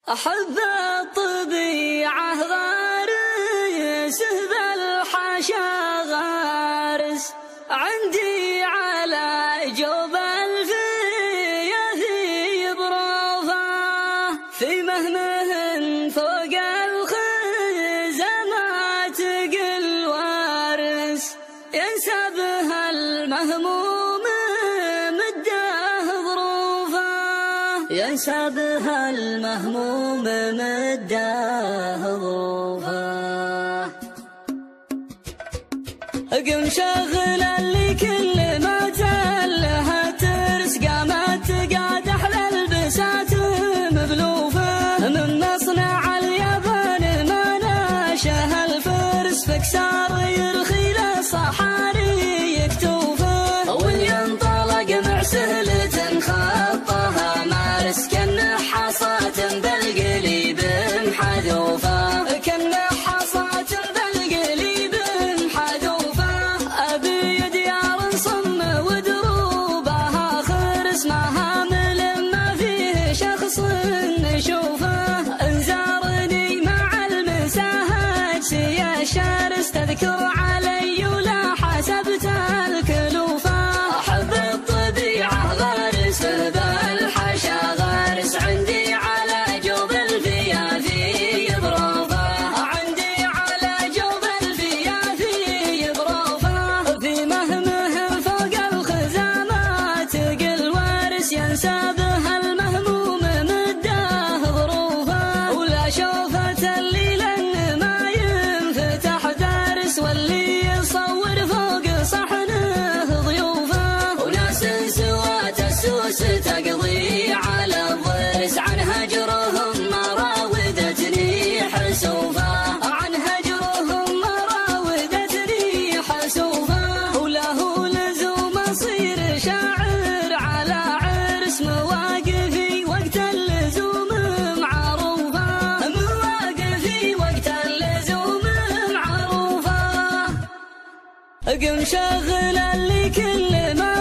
أحب الطبيعة غارس بالحاشا غارس عندي على جوب الفيا في بروفه في مهمه فوق الخزامات قل وارس ينسى بها المهموم مده ظروفه ينسى بها المهموم مده ظروفه قم شغل اللي كل ما تلها ترس قامت تقعد احلى البسات مبلوفه من مصنع اليابان ما ناشه الفرس فكسار يرخي للصحاري يكتوفه ولينطلق مع سهلة خطها مارس كنه حصاة بالقليب محذوفه كنه حصاة بالقليب محذوفه أبي ديار صم ودروبها خرس ما هامل ما فيه شخص نشوفه انزارني مع المساهات سيا شارس تذكر علي ولا حسبت الكلوفه أحب الطبيعة غارس بالحشا غارس عندي على جوب الفيا في بروفه عندي على جوب الفيا في بروفه في مهمه فوق الخزامات قل وارس ينسى بها المهموم مده ظروفه ولا شوفة اللي لن ما ينفتح دارس واللي يصور فوق صحنه ضيوفه وناس سوات السوس تقضي على الضرس عن هجرهم ما راودتني حسوفه عن هجرهم ما راودتني حسوفه وله لزوم اصير شاعر على عرس مواقفي وقت اللزوم معروفه مواقفي وقت اللزوم معروفه قم شغل اللي كل ما